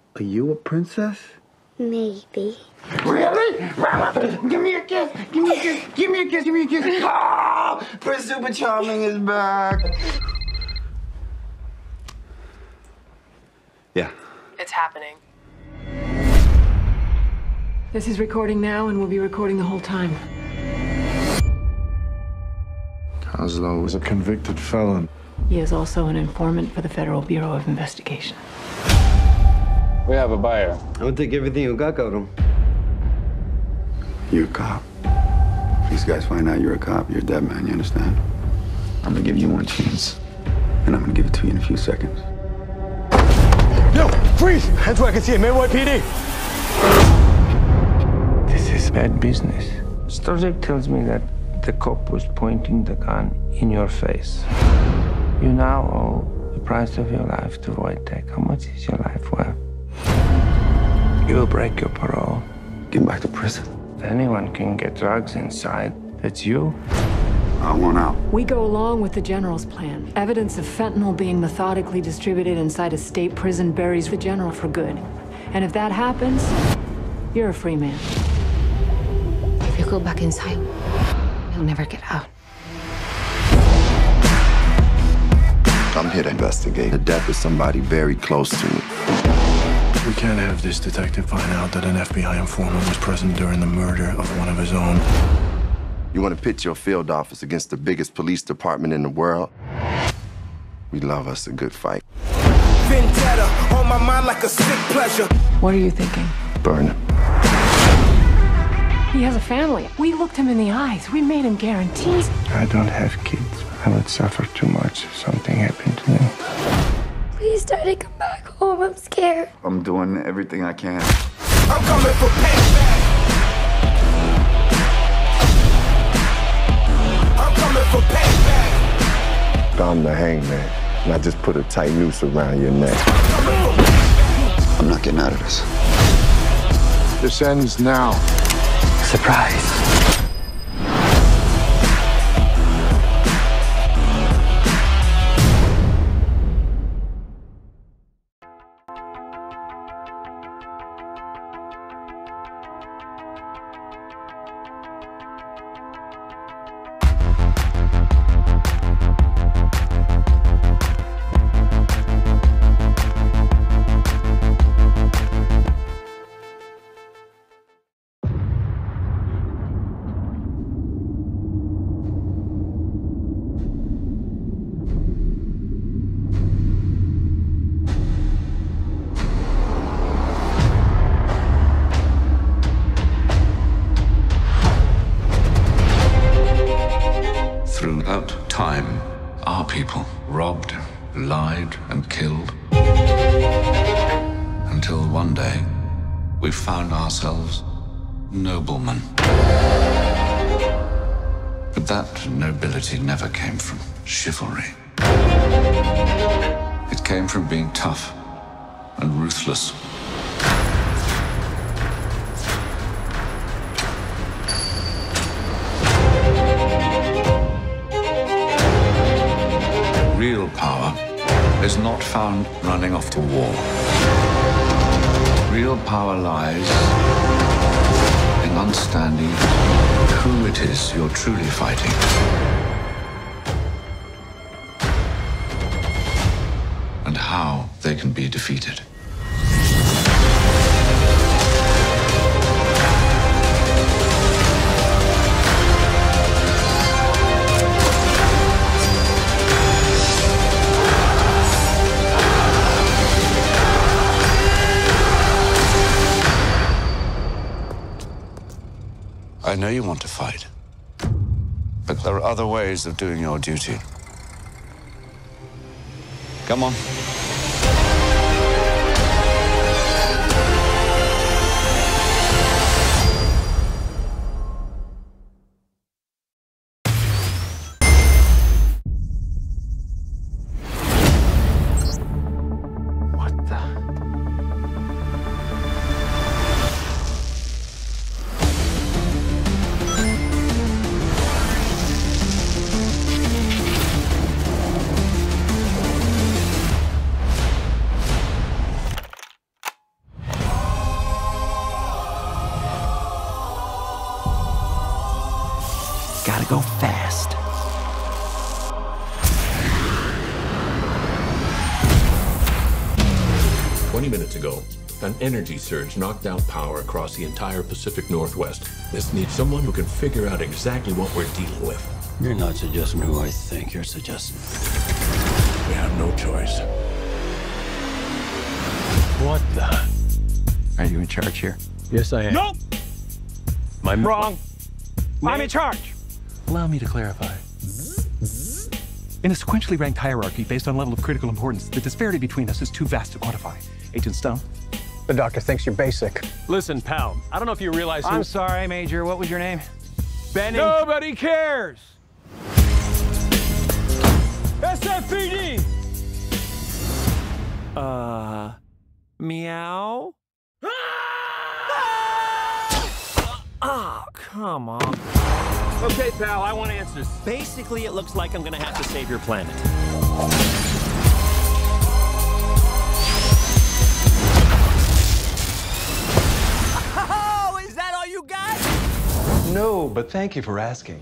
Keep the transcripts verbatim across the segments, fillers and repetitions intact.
Are you a princess? Maybe. Really? Give me a kiss! Give me a kiss! Give me a kiss! Give me a kiss! Oh, Prince Super Charming is back! Yeah. It's happening. This is recording now and we'll be recording the whole time. Kozlo was a convicted felon. He is also an informant for the Federal Bureau of Investigation. We have a buyer. I would take everything you got, cabrón. You're a cop. If these guys find out you're a cop, you're a dead man, you understand? I'm gonna give you one chance. And I'm gonna give it to you in a few seconds. Yo, freeze! Hands where I can see him, N Y P D. This is bad business. Storzek tells me that the cop was pointing the gun in your face. You now owe the price of your life to Wojtek. How much is your life worth? You will break your parole. Get back to prison. If anyone can get drugs inside, it's you. I want out. We go along with the General's plan. Evidence of fentanyl being methodically distributed inside a state prison buries the General for good. And if that happens, you're a free man. If you go back inside, you'll never get out. I'm here to investigate the death of somebody very close to me. We can't have this detective find out that an F B I informant was present during the murder of one of his own. You want to pitch your field office against the biggest police department in the world? We love us a good fight. Vendetta on my mind like a sick pleasure. What are you thinking? Burn him. He has a family. We looked him in the eyes. We made him guarantees. I don't have kids. I would suffer too much if something happened to them. Please, Daddy, come back home. I'm scared. I'm doing everything I can. I'm coming for payback. I'm coming for payback. I'm the hangman, and I just put a tight noose around your neck. I'm not getting out of this. This ends now. Surprise. Throughout time, our people robbed, lied, and killed. Until one day, we found ourselves noblemen. But that nobility never came from chivalry. It came from being tough and ruthless. Real power is not found running off to war. Real power lies in understanding who it is you're truly fighting. And how they can be defeated. I know you want to fight, but there are other ways of doing your duty. Come on. What the? twenty minutes ago, an energy surge knocked out power across the entire Pacific Northwest. This needs someone who can figure out exactly what we're dealing with. You're not suggesting who I think you're suggesting. We have no choice. What the? Are you in charge here? Yes, I am. Nope! I'm wrong. I'm in charge. Allow me to clarify. In a sequentially ranked hierarchy based on level of critical importance, the disparity between us is too vast to quantify. Agent Stone? The doctor thinks you're basic. Listen, pal, I don't know if you realize who... I'm sorry, Major. What was your name? Benny. Nobody cares! S F P D! Uh... Meow? Oh, come on. Okay, pal, I want answers. Basically, it looks like I'm gonna have to save your planet. Oh, is that all you got? No, but thank you for asking.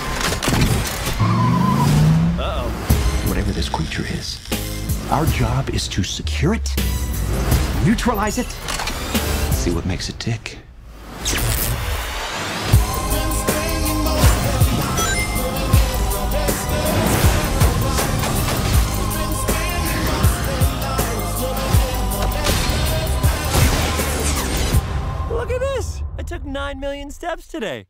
Uh-oh. Whatever this creature is, our job is to secure it, neutralize it, see what makes it tick. Look at this! I took nine million steps today.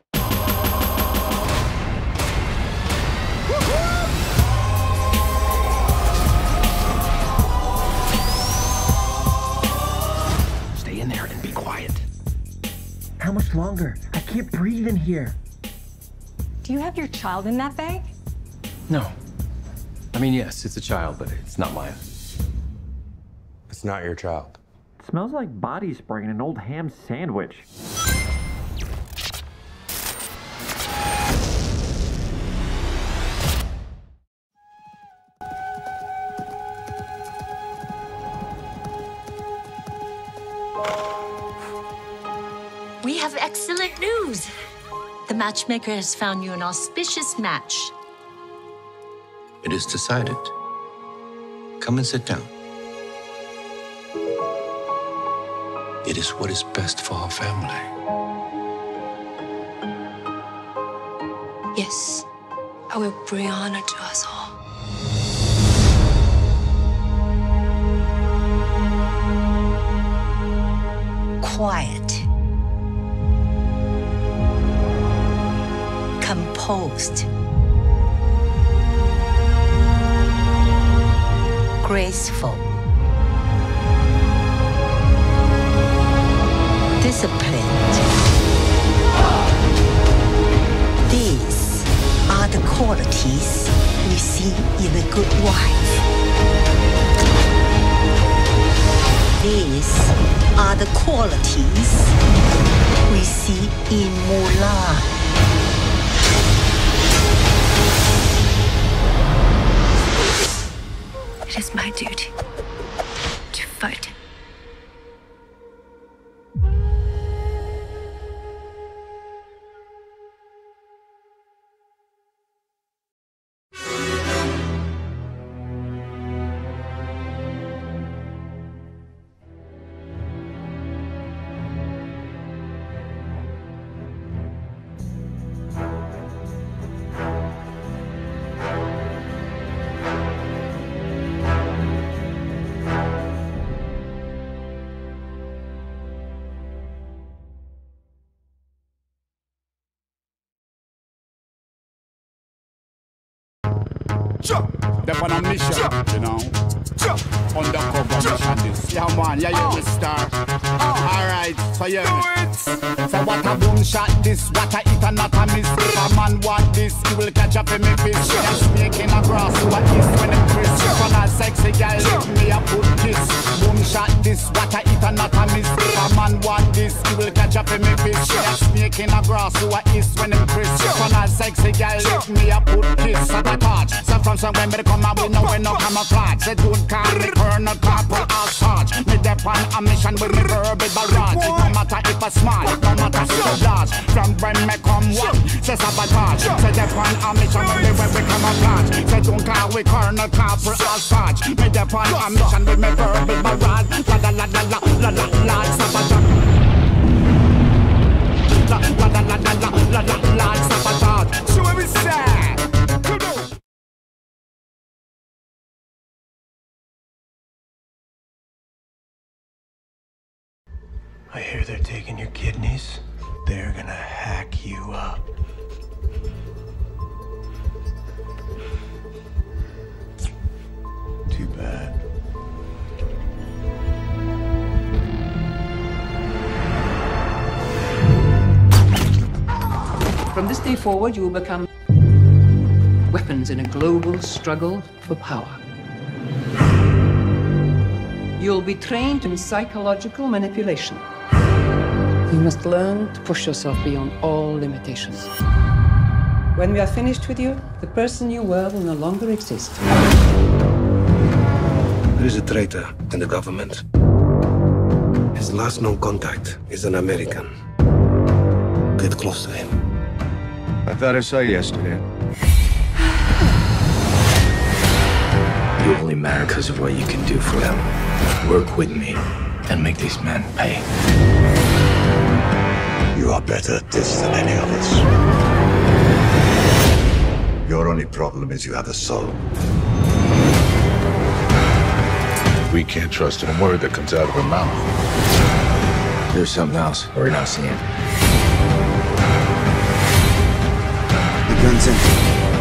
Stay in there and be quiet. How much longer? I can't breathe in here. Do you have your child in that bag? No. I mean, yes, it's a child, but it's not mine. It's not your child. It smells like body spray in an old ham sandwich. We have excellent news. The matchmaker has found you an auspicious match. It is decided. Come and sit down. It is what is best for our family. Yes, I will bring honor to us all. Quiet. Composed. Graceful. Disciplined. These are the qualities we see in a good wife. These are the qualities we see in Mulan. It is my duty to fight. They're on a mission, you know. Undercover mission this. Yeah, man, yeah, you're the star. Alright, so yeah. So what a boom shot this, what a hit and not a miss. If a man want this, he will catch up in me fish. Yeah, snake in a grass, what is when it crisp. If a sexy girl, let me a put kiss. Boom shot this, what a hit and not a miss. If a man want this, he will catch up in me fish. Yeah, snake in a grass, what is when it crisp. If a sexy girl, let me a put kiss. At a touch, so from somewhere me come and we know we no camouflage. They don't call me Colonel Corporal or Sarge. Me dep on a mission with me verbal barrage. No matter if a small, no matter if a large. From when me come what? Say sabotage. Say they on a mission with me when we come a plant. Say don't call we Colonel Corporal or Sarge. Me they on a mission with me verbal barrage. La la la la la la la la sabotage. La la la la la la la la sabotage. So what we say? I hear they're taking your kidneys. They're gonna hack you up. Too bad. From this day forward, you will become weapons in a global struggle for power. You'll be trained in psychological manipulation. You must learn to push yourself beyond all limitations. When we are finished with you, the person you were will no longer exist. There is a traitor in the government. His last known contact is an American. Get close to him. I thought I saw you yesterday. You only matter because of what you can do for them. Work with me and make these men pay. You are better at this than any of us. Your only problem is you have a soul. We can't trust a word that comes out of her mouth. There's something else we're not seeing. The gun's empty.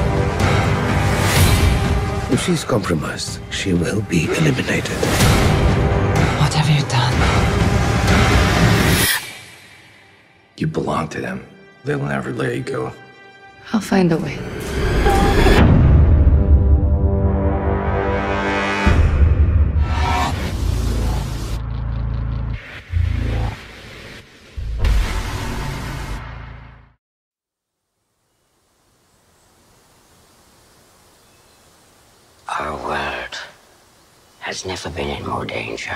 If she's compromised, she will be eliminated. What have you done? You belong to them. They'll never let you go. I'll find a way. Our world has never been in more danger.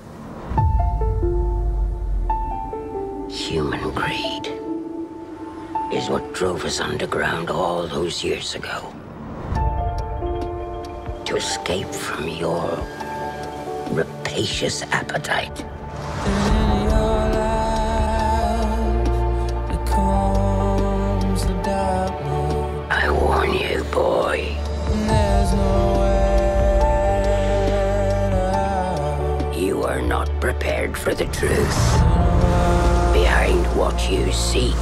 Human greed is what drove us underground all those years ago. To escape from your rapacious appetite. I warn you, boy. You are not prepared for the truth behind what you seek.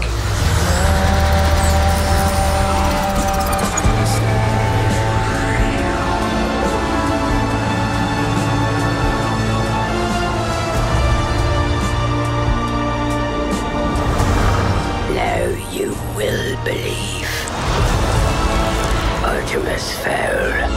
Now you will believe. Artemis Fowl.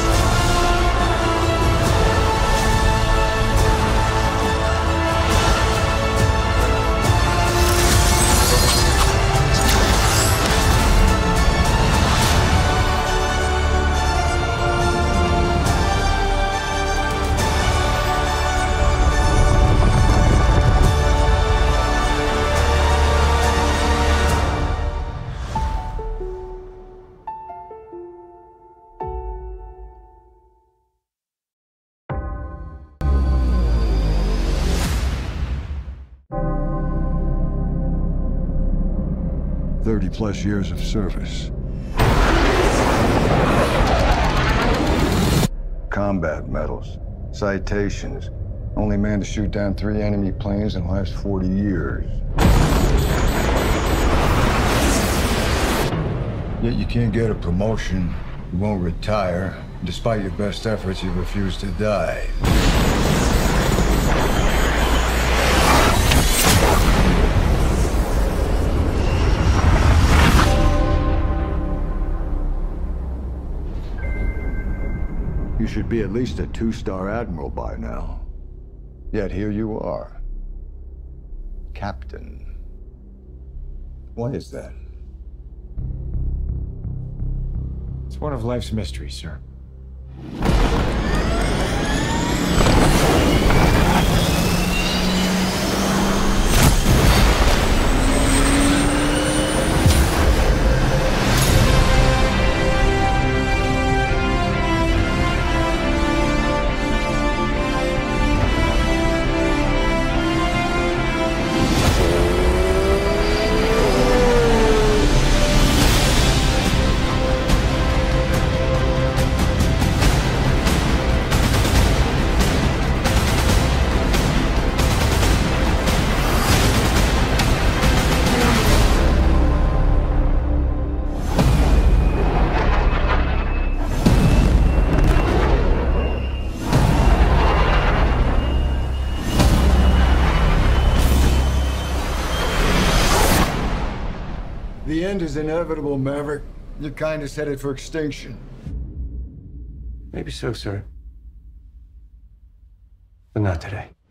thirty plus years of service. Combat medals, citations. Only man to shoot down three enemy planes in the last forty years. Yet you can't get a promotion, you won't retire. Despite your best efforts, you refuse to die. You should be at least a two-star admiral by now. Yet here you are. Captain. Why is that? It's one of life's mysteries, sir. end is inevitable, Maverick. Your kind is headed for extinction. Maybe so, sir. But not today.